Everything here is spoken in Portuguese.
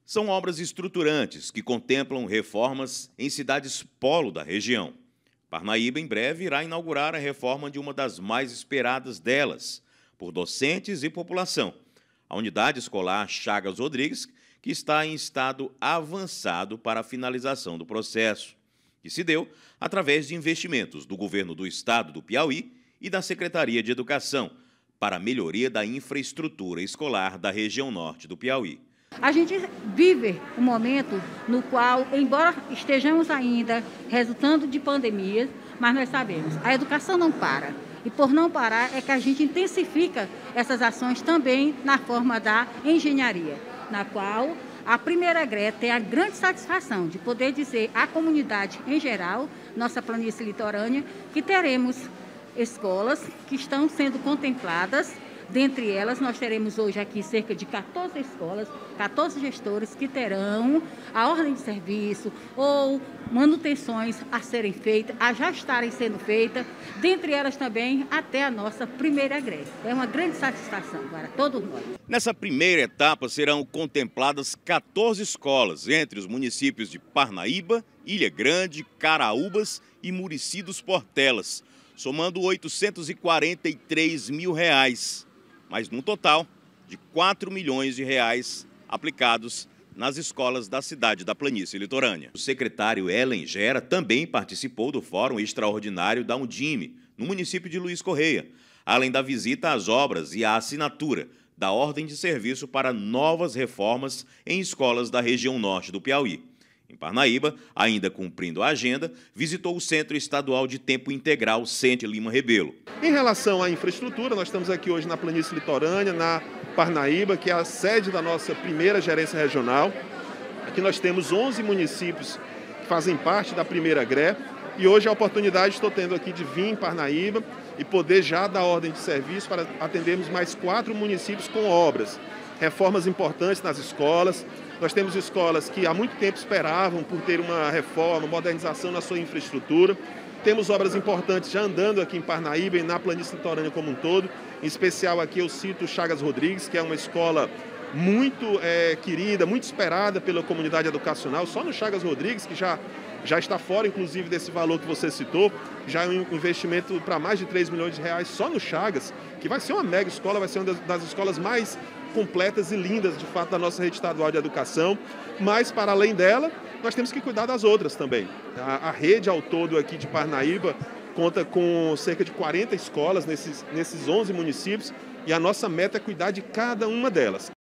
São obras estruturantes que contemplam reformas em cidades polo da região. Parnaíba, em breve, irá inaugurar a reforma de uma das mais esperadas delas, por docentes e população, a Unidade Escolar Chagas Rodrigues, que está em estado avançado para a finalização do processo, que se deu através de investimentos do Governo do Estado do Piauí e da Secretaria de Educação, para a melhoria da infraestrutura escolar da região norte do Piauí. A gente vive um momento no qual, embora estejamos ainda resultando de pandemias, mas nós sabemos, a educação não para. E por não parar é que a gente intensifica essas ações também na forma da engenharia, na qual a primeira GRE tem a grande satisfação de poder dizer à comunidade em geral, nossa planície litorânea, que teremos escolas que estão sendo contempladas. Dentre elas, nós teremos hoje aqui cerca de 14 escolas, 14 gestores que terão a ordem de serviço ou manutenções a serem feitas, a já estarem sendo feitas, dentre elas também até a nossa primeira GRE. É uma grande satisfação para todos nós. Nessa primeira etapa serão contempladas 14 escolas entre os municípios de Parnaíba, Ilha Grande, Caraúbas e Murici dos Portelas, somando R$ 843 mil, mas num total de R$ 4 milhões aplicados nas escolas da cidade da planície litorânea. O secretário Ellen Gera também participou do Fórum Extraordinário da Undime, no município de Luiz Correia, além da visita às obras e à assinatura da ordem de serviço para novas reformas em escolas da região norte do Piauí. Em Parnaíba, ainda cumprindo a agenda, visitou o Centro Estadual de Tempo Integral Sente Lima Rebelo. Em relação à infraestrutura, nós estamos aqui hoje na planície litorânea, na Parnaíba, que é a sede da nossa primeira gerência regional. Aqui nós temos 11 municípios que fazem parte da primeira GRE e hoje a oportunidade estou tendo aqui de vir em Parnaíba e poder já dar ordem de serviço para atendermos mais 4 municípios com obras, reformas importantes nas escolas. Nós temos escolas que há muito tempo esperavam por ter uma reforma, modernização na sua infraestrutura. Temos obras importantes já andando aqui em Parnaíba e na planície litorânea como um todo. Em especial aqui eu cito Chagas Rodrigues, que é uma escola muito querida, muito esperada pela comunidade educacional. Só no Chagas Rodrigues, que já está fora, inclusive, desse valor que você citou, já é um investimento para mais de R$ 3 milhões só no Chagas, que vai ser uma mega escola, vai ser uma das escolas mais completas e lindas, de fato, da nossa rede estadual de educação. Mas, para além dela, nós temos que cuidar das outras também. A rede ao todo aqui de Parnaíba conta com cerca de 40 escolas nesses 11 municípios e a nossa meta é cuidar de cada uma delas.